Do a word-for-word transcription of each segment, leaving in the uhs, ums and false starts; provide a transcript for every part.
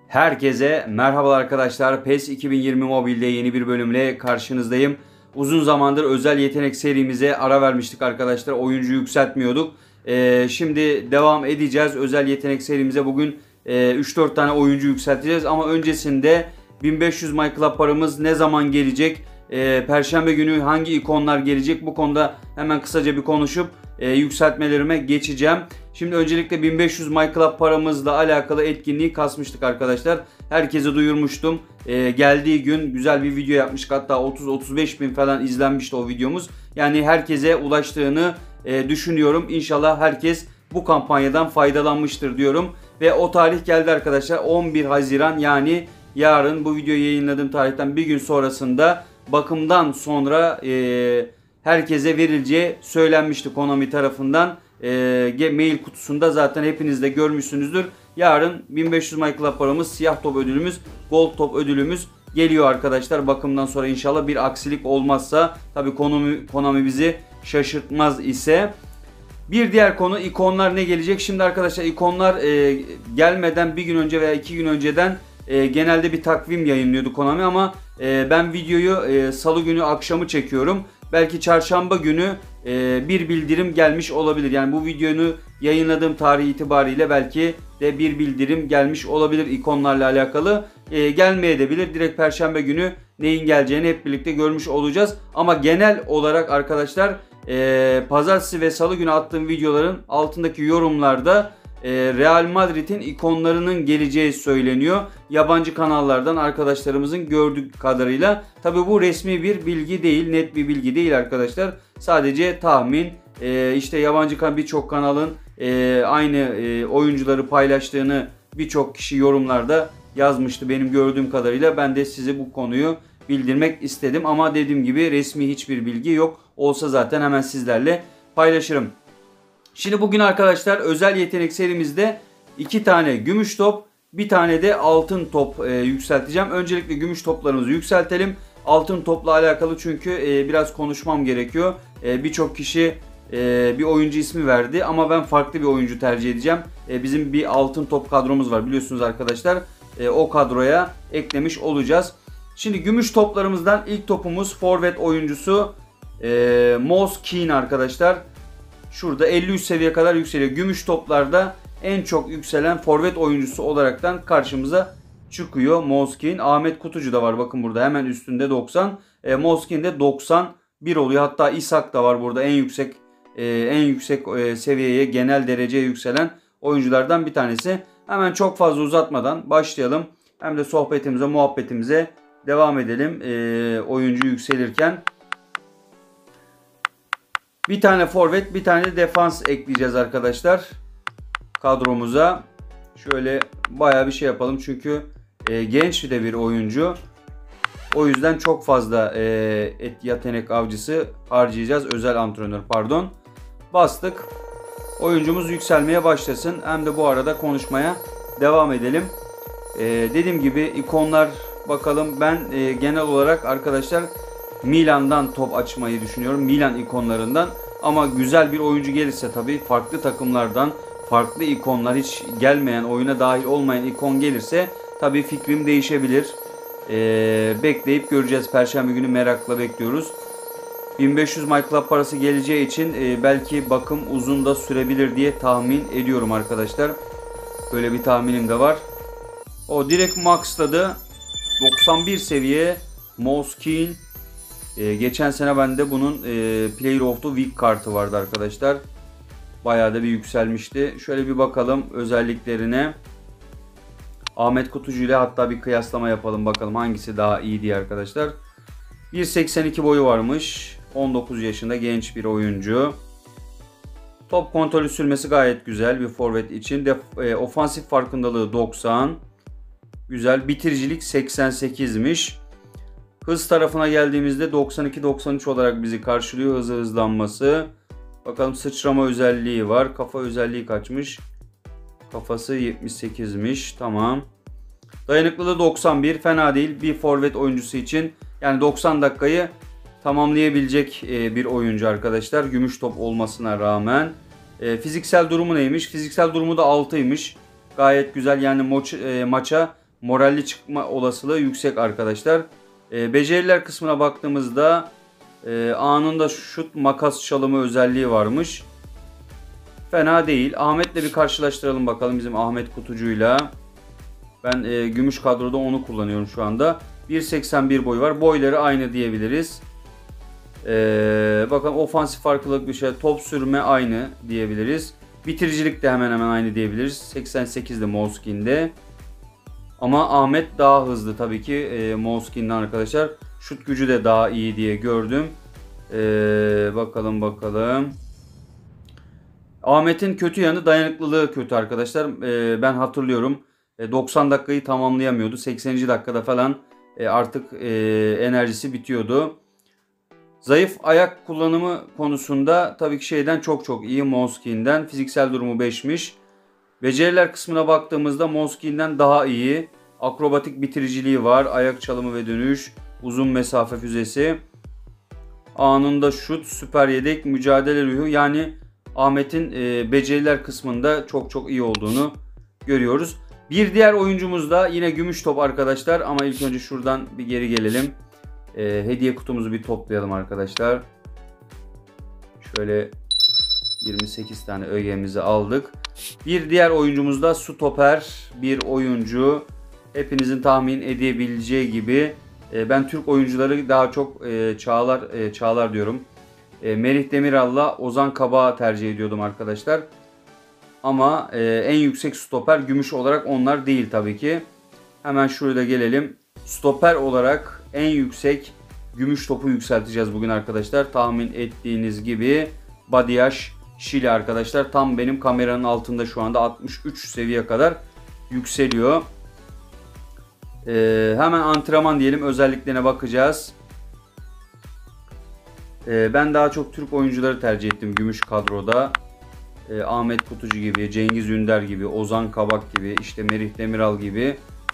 Herkese merhabalar arkadaşlar. PES iki bin yirmi Mobile'de yeni bir bölümle karşınızdayım. Uzun zamandır özel yetenek serimize ara vermiştik arkadaşlar. Oyuncu yükseltmiyorduk. Ee, şimdi devam edeceğiz. Özel yetenek serimize bugün e, üç dört tane oyuncu yükselteceğiz. Ama öncesinde bin beş yüz My Club paramız ne zaman gelecek? Ee, Perşembe günü hangi ikonlar gelecek? Bu konuda hemen kısaca bir konuşup e, yükseltmelerime geçeceğim. Şimdi öncelikle bin beş yüz My Club paramızla alakalı etkinliği kasmıştık arkadaşlar. Herkese duyurmuştum. Ee, geldiği gün güzel bir video yapmıştık. Hatta otuz otuz beş bin falan izlenmişti o videomuz. Yani herkese ulaştığını e, düşünüyorum. İnşallah herkes bu kampanyadan faydalanmıştır diyorum. Ve o tarih geldi arkadaşlar. on bir Haziran, yani yarın, bu videoyu yayınladığım tarihten bir gün sonrasında bakımdan sonra e, herkese verileceği söylenmişti Konami tarafından. E, mail kutusunda zaten hepiniz de görmüşsünüzdür. Yarın bin beş yüz My Club paramız, siyah top ödülümüz, gold top ödülümüz geliyor arkadaşlar. Bakımdan sonra inşallah bir aksilik olmazsa, tabii Konami, Konami bizi şaşırtmaz ise. Bir diğer konu, ikonlar ne gelecek? Şimdi arkadaşlar ikonlar e, gelmeden bir gün önce veya iki gün önceden e, genelde bir takvim yayınlıyordu Konami, ama e, ben videoyu e, salı günü akşamı çekiyorum. Belki çarşamba günü e, bir bildirim gelmiş olabilir. Yani bu videonu yayınladığım tarih itibariyle belki de bir bildirim gelmiş olabilir ikonlarla alakalı. E, gelmeyebilir. Direkt perşembe günü neyin geleceğini hep birlikte görmüş olacağız. Ama genel olarak arkadaşlar e, pazartesi ve salı günü attığım videoların altındaki yorumlarda e, Real Madrid'in ikonlarının geleceği söyleniyor. Yabancı kanallardan arkadaşlarımızın gördük kadarıyla. Tabi bu resmi bir bilgi değil, net bir bilgi değil arkadaşlar. Sadece tahmin. E, işte yabancı kan birçok kanalın e, aynı e, oyuncuları paylaştığını birçok kişi yorumlarda yazmıştı benim gördüğüm kadarıyla. Ben de size bu konuyu bildirmek istedim, ama dediğim gibi resmi hiçbir bilgi yok. Olsa zaten hemen sizlerle paylaşırım. Şimdi bugün arkadaşlar özel yetenek serimizde iki tane gümüş top, bir tane de altın top e, yükselteceğim. Öncelikle gümüş toplarımızı yükseltelim. Altın topla alakalı çünkü e, biraz konuşmam gerekiyor. E, Birçok kişi e, bir oyuncu ismi verdi, ama ben farklı bir oyuncu tercih edeceğim. E, bizim bir altın top kadromuz var biliyorsunuz arkadaşlar. E, o kadroya eklemiş olacağız. Şimdi gümüş toplarımızdan ilk topumuz forvet oyuncusu e, Moise Kean arkadaşlar. Şurada elli üç seviye kadar yükseliyor. Gümüş toplarda en çok yükselen forvet oyuncusu olaraktan karşımıza çıkıyor Moise Kean. Ahmet Kutucu da var bakın burada hemen üstünde doksan. E, Moise Kean de doksan bir oluyor. Hatta İshak da var burada en yüksek e, en yüksek e, seviyeye, genel dereceye yükselen oyunculardan bir tanesi. Hemen çok fazla uzatmadan başlayalım. Hem de sohbetimize, muhabbetimize devam edelim e, oyuncu yükselirken. Bir tane forvet, bir tane defans ekleyeceğiz arkadaşlar kadromuza. Şöyle bayağı bir şey yapalım çünkü e, genç de bir oyuncu. O yüzden çok fazla e, et yetenek avcısı harcayacağız. Özel antrenör pardon. Bastık. Oyuncumuz yükselmeye başlasın. Hem de bu arada konuşmaya devam edelim. E, dediğim gibi ikonlar bakalım. Ben e, genel olarak arkadaşlar Milan'dan top açmayı düşünüyorum. Milan ikonlarından. Ama güzel bir oyuncu gelirse tabii, farklı takımlardan farklı ikonlar, hiç gelmeyen, oyuna dahil olmayan ikon gelirse tabii fikrim değişebilir. Ee, bekleyip göreceğiz. Perşembe günü merakla bekliyoruz. bin beş yüz My Club parası geleceği için e, belki bakım uzun da sürebilir diye tahmin ediyorum arkadaşlar. Böyle bir tahminim de var. O direkt maxladı. doksan bir seviye Moise Kean. Ee, geçen sene bende bunun e, Player of the Week kartı vardı arkadaşlar. Bayağı da bir yükselmişti. Şöyle bir bakalım özelliklerine. Ahmet Kutucu ile hatta bir kıyaslama yapalım bakalım hangisi daha iyi diye arkadaşlar. bir seksen iki boyu varmış. on dokuz yaşında genç bir oyuncu. Top kontrolü sürmesi gayet güzel bir forvet için. De, e, ofansif farkındalığı doksan. Güzel. Bitiricilik seksen sekizmiş. Hız tarafına geldiğimizde doksan iki doksan üç olarak bizi karşılıyor, hızı hızlanması. Bakalım sıçrama özelliği var. Kafa özelliği kaçmış? Kafası yetmiş sekizmiş. Tamam. Dayanıklılığı doksan bir. Fena değil bir forvet oyuncusu için. Yani doksan dakikayı tamamlayabilecek bir oyuncu arkadaşlar. Gümüş top olmasına rağmen. Fiziksel durumu neymiş? Fiziksel durumu da altıymış. Gayet güzel, yani maça moralli çıkma olasılığı yüksek arkadaşlar. E, beceriler kısmına baktığımızda e, anında şut makas çalımı özelliği varmış. Fena değil. Ahmet'le bir karşılaştıralım bakalım, bizim Ahmet Kutucu'yla. Ben e, gümüş kadroda onu kullanıyorum şu anda. bir seksen bir boyu var. Boyları aynı diyebiliriz. Ee, bakın ofansif farklılık bir şey. Top sürme aynı diyebiliriz. Bitiricilik de hemen hemen aynı diyebiliriz. seksen sekizde Moleskin'de. Ama Ahmet daha hızlı tabii ki e, Moleskin'den arkadaşlar. Şut gücü de daha iyi diye gördüm. Ee, bakalım bakalım. Ahmet'in kötü yanı dayanıklılığı kötü arkadaşlar. Ee, ben hatırlıyorum. doksan dakikayı tamamlayamıyordu. sekseninci dakikada falan artık enerjisi bitiyordu. Zayıf ayak kullanımı konusunda tabii ki şeyden çok çok iyi, Moleskin'den. Fiziksel durumu beşmiş. Beceriler kısmına baktığımızda Moleskin'den daha iyi. Akrobatik bitiriciliği var. Ayak çalımı ve dönüş. Uzun mesafe füzesi. Anında şut. Süper yedek. Mücadele ruhu. Yani Ahmet'in e, beceriler kısmında çok çok iyi olduğunu görüyoruz. Bir diğer oyuncumuz da yine gümüş top arkadaşlar. Ama ilk önce şuradan bir geri gelelim. E, hediye kutumuzu bir toplayalım arkadaşlar. Şöyle yirmi sekiz tane ögemizi aldık. Bir diğer oyuncumuz da stoper bir oyuncu. Hepinizin tahmin edebileceği gibi e, ben Türk oyuncuları daha çok e, Çağlar e, Çağlar diyorum. E, Merih Demiral'la Ozan Kabak'ı tercih ediyordum arkadaşlar. Ama e, en yüksek stoper gümüş olarak onlar değil tabii ki. Hemen şurada gelelim. Stoper olarak en yüksek gümüş topu yükselteceğiz bugün arkadaşlar. Tahmin ettiğiniz gibi Badiashile arkadaşlar. Tam benim kameranın altında şu anda altmış üç seviye kadar yükseliyor. Ee, hemen antrenman diyelim, özelliklerine bakacağız. Ee, ben daha çok Türk oyuncuları tercih ettim gümüş kadroda. Ee, Ahmet Kutucu gibi, Cengiz Ünder gibi, Ozan Kabak gibi, işte Merih Demiral gibi.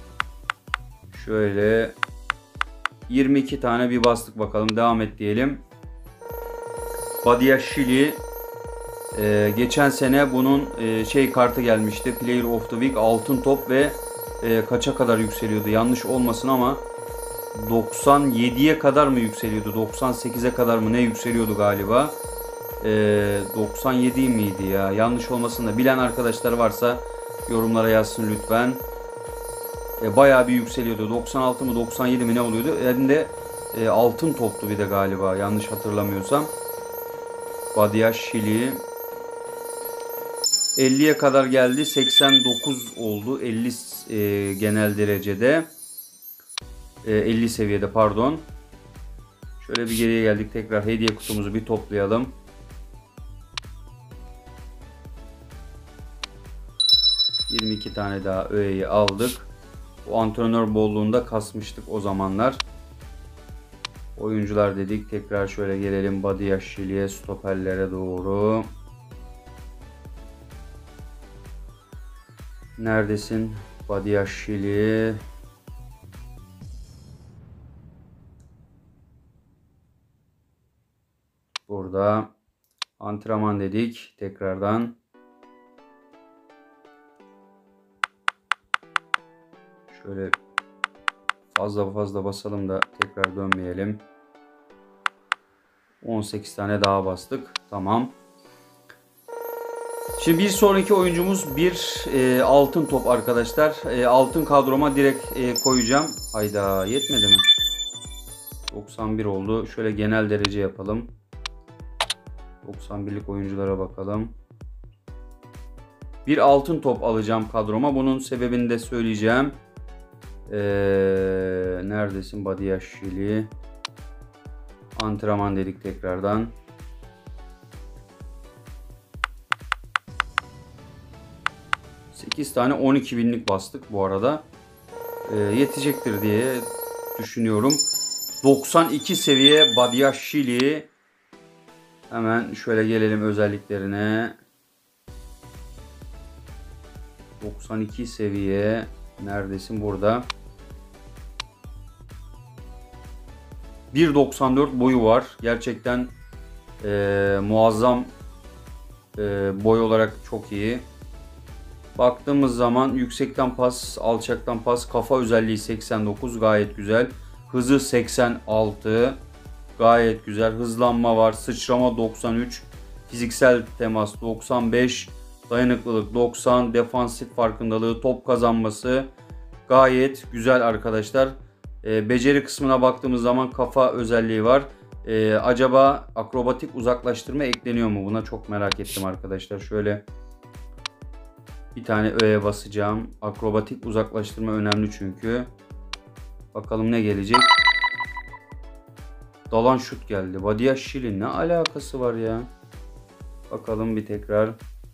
Şöyle yirmi iki tane bir bastık bakalım. Devam et diyelim. Badiashile e, geçen sene bunun e, şey kartı gelmişti. Player of the Week altın top ve e, kaça kadar yükseliyordu? Yanlış olmasın ama doksan yediye kadar mı yükseliyordu? doksan sekize kadar mı ne yükseliyordu galiba? E, doksan yedi miydi ya? Yanlış olmasın da bilen arkadaşlar varsa yorumlara yazsın lütfen. E, bayağı bir yükseliyordu. doksan altı mı doksan yedi mi ne oluyordu? Elinde e, altın toptu bir de galiba, yanlış hatırlamıyorsam. Badiashile elliye kadar geldi. seksen dokuz oldu. elli e, genel derecede. E, elli seviyede pardon. Şöyle bir geriye geldik. Tekrar hediye kutumuzu bir toplayalım. yirmi iki tane daha öğeyi aldık. Bu antrenör bolluğunda kasmıştık o zamanlar. Oyuncular dedik. Tekrar şöyle gelelim Badiashile'ye, stoperlere doğru. Neredesin Badiashile? Burada antrenman dedik tekrardan. Şöyle fazla fazla basalım da tekrar dönmeyelim. on sekiz tane daha bastık. Tamam. Şimdi bir sonraki oyuncumuz bir e, altın top arkadaşlar. E, altın kadroma direkt e, koyacağım. Hayda, yetmedi mi? doksan bir oldu. Şöyle genel derece yapalım. doksan birlik oyunculara bakalım. Bir altın top alacağım kadroma. Bunun sebebini de söyleyeceğim. Ee, neredesin Badiashile? Antrenman dedik tekrardan. sekiz tane on iki binlik bastık bu arada. Ee, yetecektir diye düşünüyorum. doksan iki seviye Badiashile. Hemen şöyle gelelim özelliklerine. doksan iki seviye. Neredesin? Burada. bir doksan dört boyu var. Gerçekten e, muazzam e, boy olarak çok iyi. Baktığımız zaman yüksekten pas, alçaktan pas, kafa özelliği seksen dokuz, gayet güzel. Hızı seksen altı, gayet güzel. Hızlanma var, sıçrama doksan üç, fiziksel temas doksan beş, dayanıklılık doksan, defansif farkındalığı, top kazanması gayet güzel arkadaşlar. E, beceri kısmına baktığımız zaman kafa özelliği var. E, acaba akrobatik uzaklaştırma ekleniyor mu? Buna çok merak ettim arkadaşlar. Şöyle bir tane öğe basacağım. Akrobatik uzaklaştırma önemli çünkü. Bakalım ne gelecek? Dalan şut geldi. Badiashile ne alakası var ya? Bakalım bir tekrar.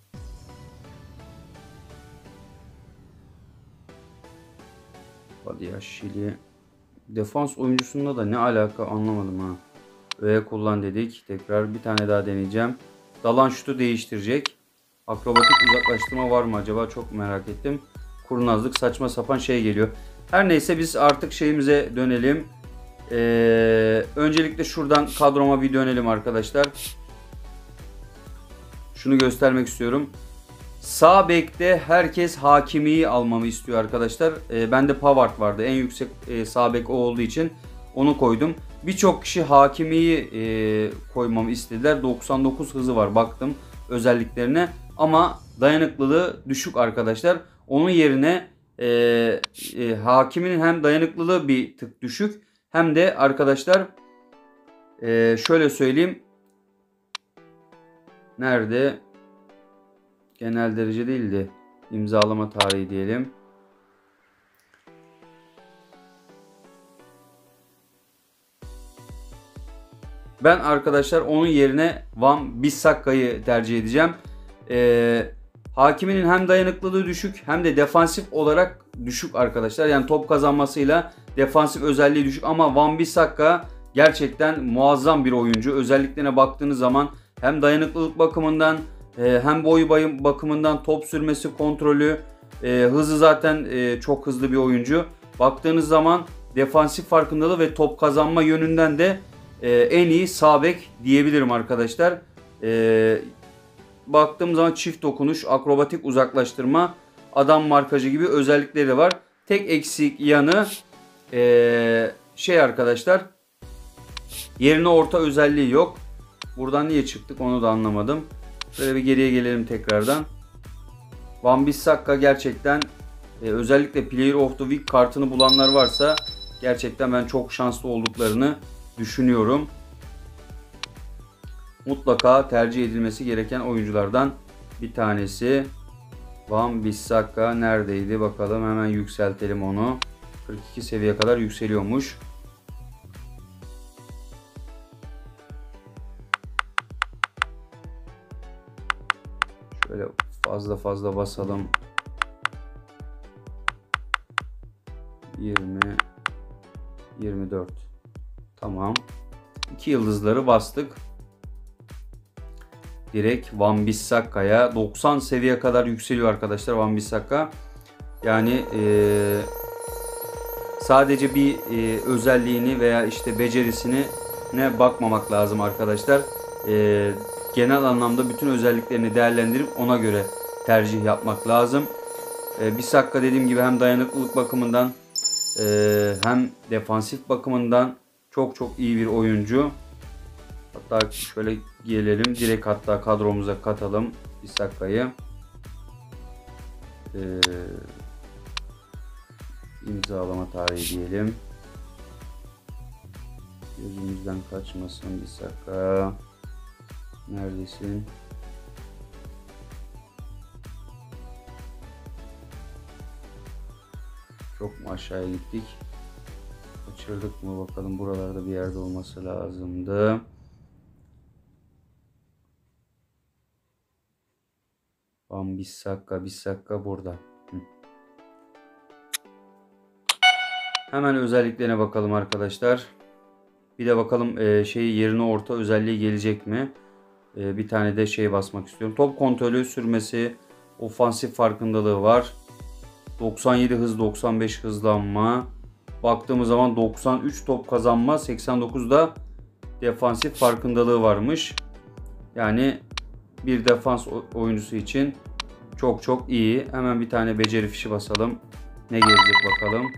Badiashile. Defans oyuncusunda da ne alaka anlamadım ha. Öğe kullan dedik. Tekrar bir tane daha deneyeceğim. Dalan şutu değiştirecek. Akrobatik uzaklaştırma var mı acaba? Çok merak ettim. Kurnazlık, saçma sapan şey geliyor. Her neyse biz artık şeyimize dönelim. Ee, öncelikle şuradan kadroma bir dönelim arkadaşlar. Şunu göstermek istiyorum. Sağ bekte herkes Hakimi'yi almamı istiyor arkadaşlar. Ee, bende Pavard vardı. En yüksek e, sağ bek o olduğu için onu koydum. Birçok kişi Hakimi'yi e, koymamı istediler. doksan dokuz hızı var, baktım özelliklerine. Ama dayanıklılığı düşük arkadaşlar. Onun yerine e, e, Hakimi'nin hem dayanıklılığı bir tık düşük, hem de arkadaşlar e, şöyle söyleyeyim. Nerede? Genel derece değildi. İmzalama tarihi diyelim. Ben arkadaşlar onun yerine Wan-Bissakka'yı tercih edeceğim. Ee, Hakimi'nin hem dayanıklılığı düşük hem de defansif olarak düşük arkadaşlar. Yani top kazanmasıyla defansif özelliği düşük ama Wan-Bissaka gerçekten muazzam bir oyuncu. Özelliklerine baktığınız zaman hem dayanıklılık bakımından hem boyu bakımından, top sürmesi, kontrolü, hızı zaten çok hızlı bir oyuncu. Baktığınız zaman defansif farkındalığı ve top kazanma yönünden de en iyi sağ bek diyebilirim arkadaşlar. Baktığım zaman çift dokunuş, akrobatik uzaklaştırma, adam markajı gibi özellikleri de var. Tek eksik yanı şey arkadaşlar, yerine orta özelliği yok. Buradan niye çıktık onu da anlamadım. Şöyle bir geriye gelelim tekrardan. Wan-Bissaka gerçekten e, özellikle Player of the Week kartını bulanlar varsa gerçekten ben çok şanslı olduklarını düşünüyorum. Mutlaka tercih edilmesi gereken oyunculardan bir tanesi. Wan-Bissaka neredeydi bakalım, hemen yükseltelim onu. kırk iki seviye kadar yükseliyormuş. Şöyle fazla fazla basalım. yirmi, yirmi dört. Tamam. iki yıldızları bastık. Direkt Wan-Bissaka'ya doksan seviye kadar yükseliyor arkadaşlar Wan-Bissaka. Yani ee, sadece bir e, özelliğini veya işte becerisini ne bakmamak lazım arkadaşlar. E, genel anlamda bütün özelliklerini değerlendirip ona göre tercih yapmak lazım. E, Bissaka dediğim gibi hem dayanıklılık bakımından e, hem defansif bakımından çok çok iyi bir oyuncu. Hatta şöyle gelelim direkt, hatta kadromuza katalım Bissaka'yı. E, imzalama tarihi diyelim. Gözümüzden kaçmasın Bissaka. Neredesin? Çok mu aşağıya gittik? Kaçırdık mı bakalım, buralarda bir yerde olması lazımdı. Wan-Bissaka, Bissaka burada. Hı. Hemen özelliklerine bakalım arkadaşlar. Bir de bakalım e, şey yerine orta özelliği gelecek mi? E, bir tane de şey basmak istiyorum. Top kontrolü, sürmesi, ofansif farkındalığı var. doksan yedi hız, doksan beş hızlanma. Baktığımız zaman doksan üç top kazanma, seksen dokuzda defansif farkındalığı varmış. Yani bir defans oyuncusu için Çok çok iyi. Hemen bir tane beceri fişi basalım. Ne gelecek bakalım.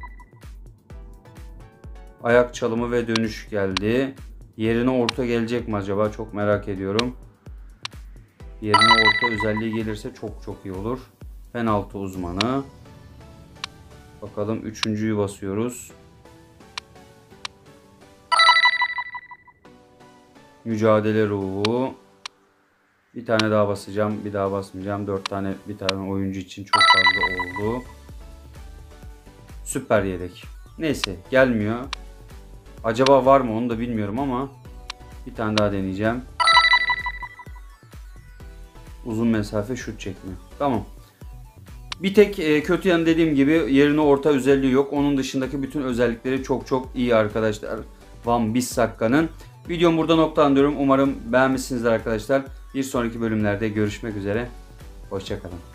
Ayak çalımı ve dönüş geldi. Yerine orta gelecek mi acaba? Çok merak ediyorum. Yerine orta özelliği gelirse çok çok iyi olur. Penaltı uzmanı. Bakalım üçüncüyü basıyoruz. Mücadele ruhu. Bir tane daha basacağım. Bir daha basmayacağım. Dört tane bir tane oyuncu için çok fazla oldu. Süper yedek. Neyse gelmiyor. Acaba var mı onu da bilmiyorum ama bir tane daha deneyeceğim. Uzun mesafe şut çekme. Tamam. Bir tek e, kötü yanı dediğim gibi yerine orta özelliği yok. Onun dışındaki bütün özellikleri çok çok iyi arkadaşlar. Van Bissakka'nın. Videomu burada noktalandırıyorum. Umarım beğenmişsinizdir arkadaşlar. Bir sonraki bölümlerde görüşmek üzere. Hoşça kalın.